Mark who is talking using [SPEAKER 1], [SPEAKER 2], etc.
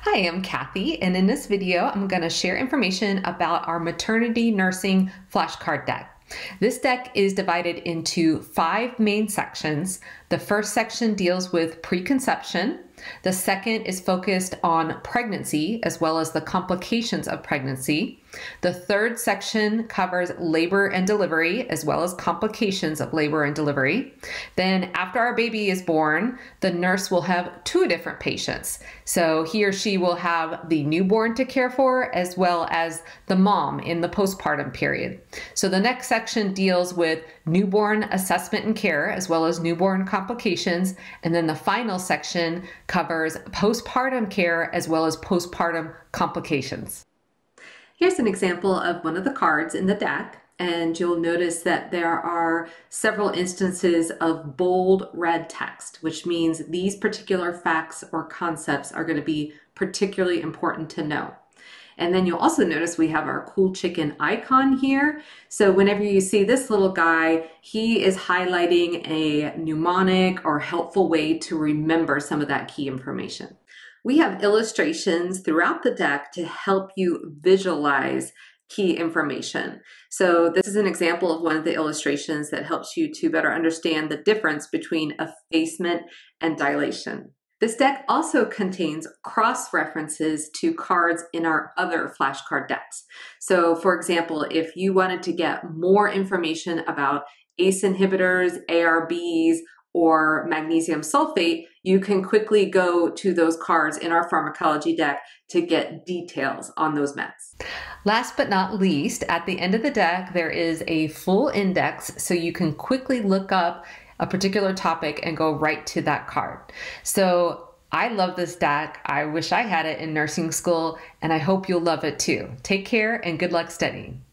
[SPEAKER 1] Hi, I'm Kathy, and in this video, I'm going to share information about our maternity nursing flashcard deck. This deck is divided into 5 main sections. The first section deals with preconception. The second is focused on pregnancy as well as the complications of pregnancy. The third section covers labor and delivery as well as complications of labor and delivery. Then after our baby is born, the nurse will have 2 different patients. So he or she will have the newborn to care for as well as the mom in the postpartum period. So the next section deals with newborn assessment and care as well as newborn complications. And then the final section covers postpartum care as well as postpartum complications. Here's an example of one of the cards in the deck, and you'll notice that there are several instances of bold red text, which means these particular facts or concepts are going to be particularly important to know. And then you'll also notice we have our cool chicken icon here. So whenever you see this little guy, he is highlighting a mnemonic or helpful way to remember some of that key information. We have illustrations throughout the deck to help you visualize key information. So this is an example of one of the illustrations that helps you to better understand the difference between effacement and dilation. This deck also contains cross-references to cards in our other flashcard decks. So for example, if you wanted to get more information about ACE inhibitors, ARBs, or magnesium sulfate, you can quickly go to those cards in our pharmacology deck to get details on those meds. Last but not least, at the end of the deck, there is a full index so you can quickly look up a particular topic and go right to that card. So I love this deck. I wish I had it in nursing school, and I hope you'll love it too. Take care and good luck studying.